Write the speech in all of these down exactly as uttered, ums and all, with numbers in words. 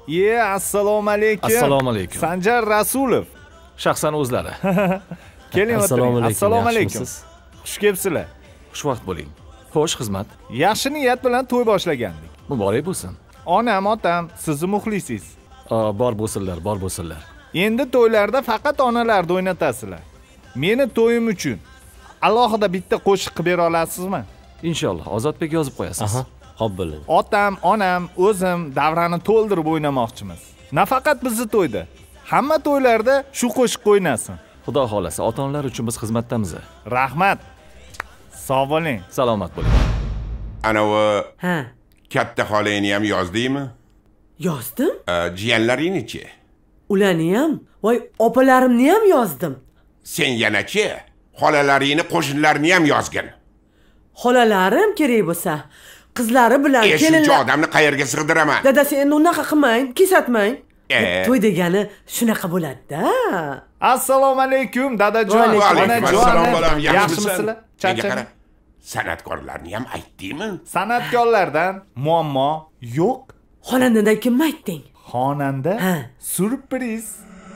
Ye, assalomu alaykum. Assalomu alaykum. Sanjar Rasulov. Shaxsan o'zlari. Keling, Assalomu alaykum. Assalomu alaykum. Xush kelibsizlar. Xushvaqt bo'ling. Xo'sh, xizmat. Yaxshi niyat bilan to'y boshlagandik. Muborak bo'lsin. Onam, otam, sizni muxlisingiz. Bor bo'lsinlar, bor bo'lsinlar. Endi to'ylarda faqat onalarni o'ynatasizlar. Meni to'yim uchun alohida bitta qo'shiq qilib bera olasizmi? Inshaalloh, Ozodbek yozib qo'yasiz. Aha, xo'p bo'ling. Otam, onam, o'zim davrani to'ldirib o'ynamoqchimiz. Nafaqat bizni to'yda, hamma to'ylarda shu qo'shiq o'ynasin. Xudo xolasa, ota-onalar uchun biz xizmatdamiz. Rahmat. Sog' bo'ling. Salomat bo'ling. Anavi Ha, katta xolangni ham yozdingmi? yozdim. Jiyanlaringni-chi? Ularni ham, voy, opalarimni ham yozdim. Sen yana-chi? Xolalaringni, qo'shnilarini ham yozgin. Xolalarim kerak bo'lsa, qizlari bilan E, shuncha odamni qayerga sig'diraman? Dadasi, endi unaqa qilmang, kesatmang. E? To'y degani shunaqa bo'ladi-da. Assalomu alaykum, dadajon, Va alaykum onajon. assalom bolam, Yaxshimisizlar? Menga qara, san'atkorlarni ham aytdingmi? San'atkorlardan muammo yo'q. Xonandadan kimni aytding? Xonanda Ha. surpriz.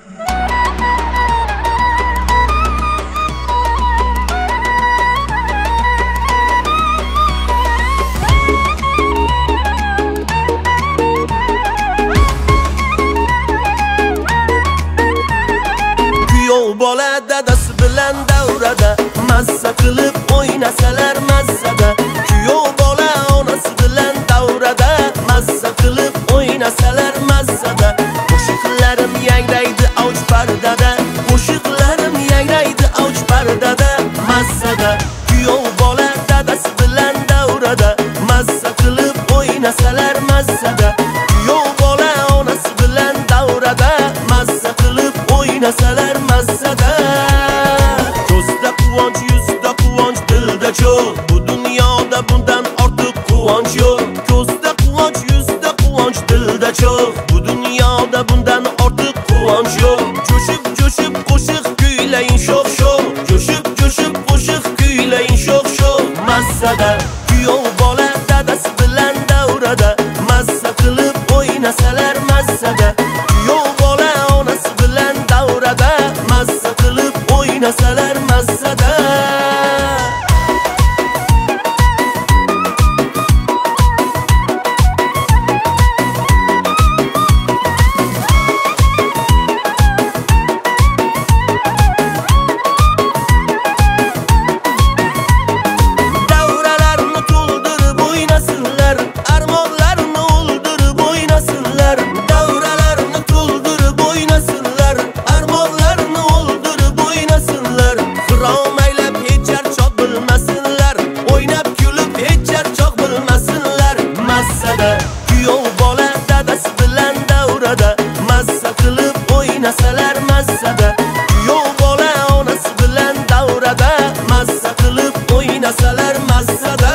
Kuyov bola dadasi bilan davrada mazza qilib o'ynasalar mazzada. Kuyov bola onasi bilan davrada mazza qilib o'ynasalar mazzada. Qo'shiqlarim yangraydi avj pardada, qo'shiqlarim yangraydi avj pardada mazzada. Kuyov bola dadasi bilan davrada mazza qilib o'ynasalar mazzada. Kuyov bola onasi bilan davrada mazza qilib o'ynasalar mazzada. Ko'zda quvonch, yuzda quvonch, dilda cho'g'. Bu dunyoda bundan ortiq quvonch yo'q. Ko'zda quvonch, yuzda quvonch, dilda cho'g'. Bu dunyoda bundan ortiq quvonch yo'q. Jo'shib jo'shib qo'shiq kuylayin sho'x sho'x. Jo'shib jo'shib qo'shiq kuylayin sho'x sho'x. Mazzada kuyov bola dadasi bilan davrada mazza qilib o'ynasalar mazzada. Kuyov bola onasi bilan davrada mazza qilib o'ynasalar mazzada. Davralarni to'ldirib o'ynasinlar, armonlarni o'ldirib o'ynasinlar. Davralarni to'ldirib o'ynasinlar, armonlarni o'ldirib o'ynasinlar. Xirom aylab hech charchoq bilmasinlar, o'ynab kulib hech charchoq bilmasinlar. Mazzada kuyov bola dadasi bilan davrada mazza qilib o'ynasalar mazzada. Kuyov bola onasi bilan davrada mazza qilib o'ynasalar mazzada.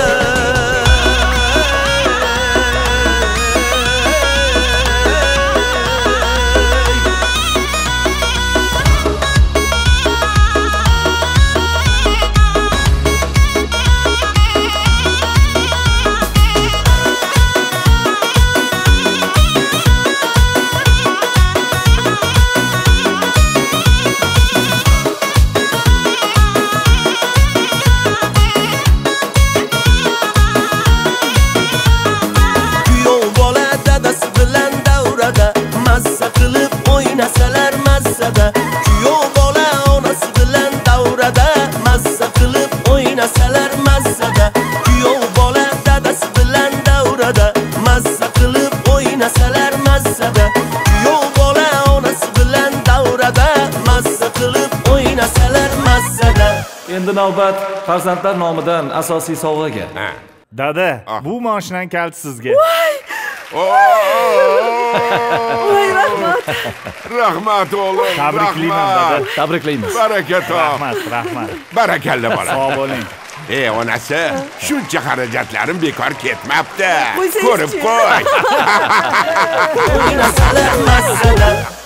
Kuyov bola dadasi bilan davrada mazza qilib o'ynasalar mazzada. Kuyov bola onasi bilan davrada mazza qilib o'ynasalar mazzada. Kuyov bola dadasi bilan davrada mazza qilib o'ynasalar mazzada. Kuyov bola onasi bilan davrada mazza qilib o'ynasalar mazzada. Endi navbat farzandlar nomidan asosiy sovg'aga. Ha. Dada, bu moshinani kaliti sizga. Voy, rahmat. Rahmat o'g'lim, Tabriklayman, rahmat. dada. Tabriklaymiz. Baraka top. Rahmat, rahmat. Barakalla bola. Sog' bo'ling. Ey onasi, shuncha xarajatlarim bekor ketmabdi. Qo'ysangchi. Ko'rib qo'y. O'ynasalar mazzada.